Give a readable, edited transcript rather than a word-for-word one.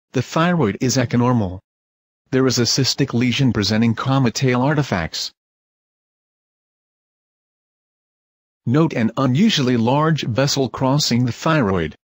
The thyroid is echonormal. There is a cystic lesion presenting tail artifacts. Note an unusually large vessel crossing the thyroid.